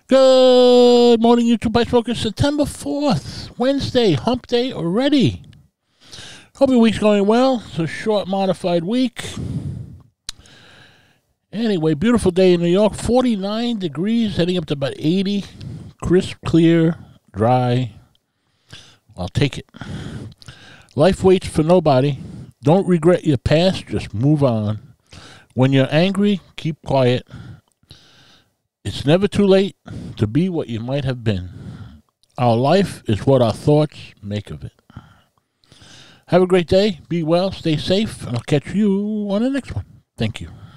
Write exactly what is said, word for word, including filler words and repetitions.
Good morning, YouTube Ice Smokers. September fourth, Wednesday, hump day already. Hope your week's going well. It's a short, modified week. Anyway, beautiful day in New York. forty-nine degrees, heading up to about eighty. Crisp, clear, dry. I'll take it. Life waits for nobody. Don't regret your past. Just move on. When you're angry, keep quiet. It's never too late to be what you might have been. Our life is what our thoughts make of it. Have a great day. Be well. Stay safe. And I'll catch you on the next one. Thank you.